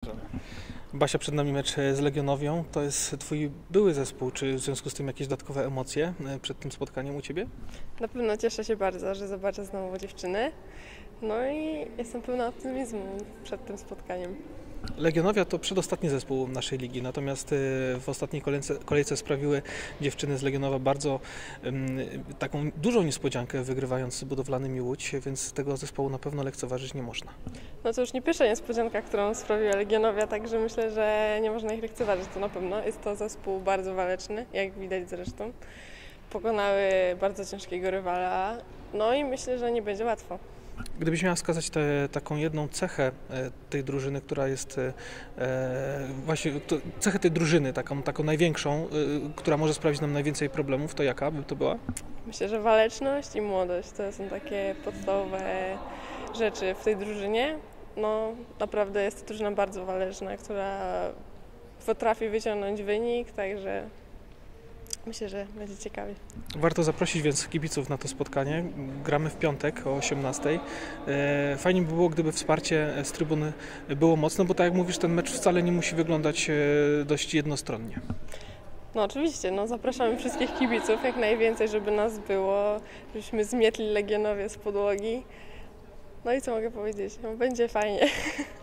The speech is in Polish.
Basia, przed nami mecz z Legionowią. To jest twój były zespół. Czy w związku z tym jakieś dodatkowe emocje przed tym spotkaniem u ciebie? Na pewno cieszę się bardzo, że zobaczę znowu dziewczyny. No i jestem pełna optymizmu przed tym spotkaniem. Legionowia to przedostatni zespół naszej ligi, natomiast w ostatniej kolejce sprawiły dziewczyny z Legionowa bardzo taką dużą niespodziankę, wygrywając z budowlanymi Łódź, więc tego zespołu na pewno lekceważyć nie można. No to już nie pierwsza niespodzianka, którą sprawiła Legionowia, także myślę, że nie można ich lekceważyć, to na pewno. Jest to zespół bardzo waleczny, jak widać zresztą. Pokonały bardzo ciężkiego rywala, no i myślę, że nie będzie łatwo. Gdybyś miała wskazać taką jedną cechę tej drużyny, która jest właśnie cechę tej drużyny, taką największą, która może sprawić nam najwięcej problemów, to jaka by to była? Myślę, że waleczność i młodość to są takie podstawowe rzeczy w tej drużynie. No naprawdę jest to drużyna bardzo waleczna, która potrafi wyciągnąć wynik, także myślę, że będzie ciekawie. Warto zaprosić więc kibiców na to spotkanie. Gramy w piątek o 18:00. Fajnie by było, gdyby wsparcie z trybuny było mocne, bo tak jak mówisz, ten mecz wcale nie musi wyglądać dość jednostronnie. No oczywiście, no zapraszamy wszystkich kibiców, jak najwięcej, żeby nas było, żebyśmy zmietli Legionowie z podłogi. No i co mogę powiedzieć? No, będzie fajnie.